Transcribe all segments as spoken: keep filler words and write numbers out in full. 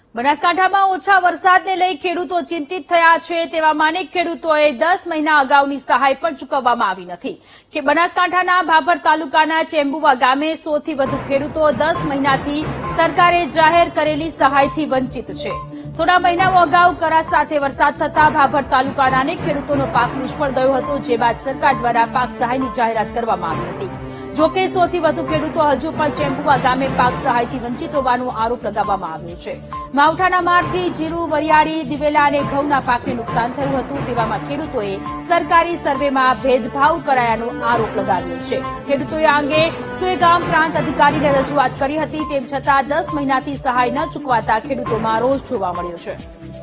બનાસકાંઠામાં ઓછા વરસાદને લઈ ખેડૂતો ચિંતિત થયા છે। તેવામાં અનેક ખેડૂતોએ દસ મહિના અગાઉની સહાય પણ ચૂકવવામાં આવી નથી કે બનાસકાંઠાના ભાભર તાલુકાના ચેમ્બુવા ગામે સો થી વધુ ખેડૂતો દસ મહિનાથી સરકારે જાહેર કરેલી સહાયથી વંચિત છે। થોડા મહિનાઓ અગાઉ કરા સાથે વરસાદ થતા ભાભર તાલુકાના અનેક ખેડૂતોનો પાક નિષ્ફળ ગયો હતો, જે બાદ સરકાર દ્વારા પાક સહાયની જાહેરાત કરવામાં આવી હતી। જોકે સો થી વધુ ખેડૂતો હજુ પણ ચેમ્બુવા ગામે પાક સહાયથી વંચિત હોવાનો આરોપ લગાવવામાં આવ્યો છે। માવઠાના મારથી જીરું, વરિયાળી, દિવેલા અને ઘઉંના પાકને નુકસાન થયું હતું। તેવામાં ખેડૂતોએ સરકારી સર્વેમાં ભેદભાવ કરાયાનો આરોપ લગાવ્યો છે। ખેડૂતોએ આ અંગે સુઈગામ પ્રાંત અધિકારીને રજૂઆત કરી હતી, તેમ છતાં દસ મહિનાથી સહાય ન ચૂકવાતા ખેડૂતોમાં રોષ જોવા મળ્યો છે।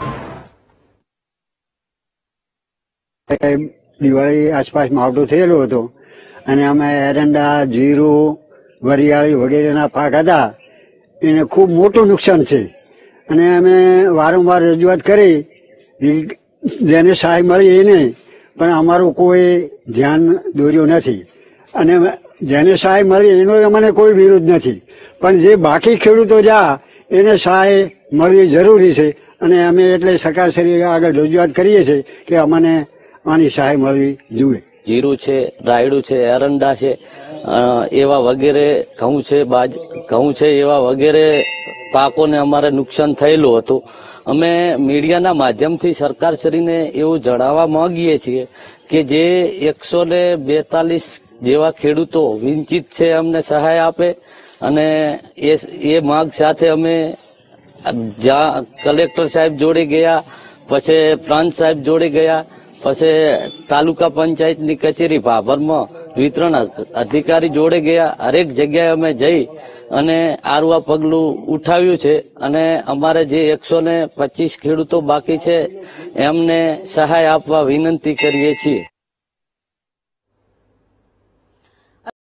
દિવાળી આસપાસ માવઠો થયેલો હતો અને અમે એરંડા, જીરું, વરિયાળી વગેરેના પાક હતા, એને ખૂબ મોટું નુકસાન છે અને અમે વારંવાર રજૂઆત કરી, જેને સહાય મળી એને, પણ અમારું કોઈ ધ્યાન દોર્યું નથી અને જેને સહાય મળી એનો અમને કોઈ વિરોધ નથી, પણ જે બાકી ખેડૂતો જા એને સહાય મળવી જરૂરી છે અને અમે એટલે સરકારશ્રી આગળ રજૂઆત કરીએ છીએ કે અમને આની સહાય મળવી જોઈએ। જીરું છે, રાયડું છે, એરંડા છે, એવા વગેરે ઘઉં છે, બાજ ઘઉં છે, એવા વગેરે પાકોને અમારે નુકસાન થયેલું હતું। અમે મીડિયાના માધ્યમથી સરકારશ્રીને એવું જણાવવા માંગીએ છીએ કે જે એકસો ને બેતાલીસ જેવા ખેડૂતો વંચિત છે અમને સહાય આપે અને એ એ માંગ સાથે અમે જ્યાં કલેક્ટર સાહેબ જોડે ગયા, પછી પ્રાંત સાહેબ જોડે ગયા, પછી તાલુકા પંચાયતની કચેરી ભાભરમાં વિતરણ અધિકારી જોડે ગયા। હરેક જગ્યાએ અમે જઈ અને આરું આ પગલું ઉઠાવ્યું છે અને અમારે જે એકસો ને પચીસ ખેડૂતો બાકી છે એમને સહાય આપવા વિનંતી કરીએ છીએ।